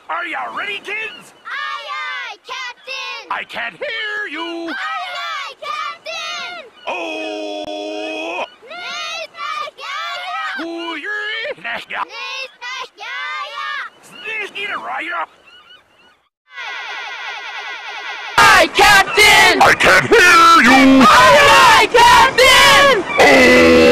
Are you ready, kids? Aye, aye, Captain! I can't hear you! Aye, aye, Captain! Oh! Nee, Spongebob! Ooh, you're yeah. Nee, Spongebob! Sneaky to Ryder! Aye, Captain! I can't hear you! Aye, Captain! Oh!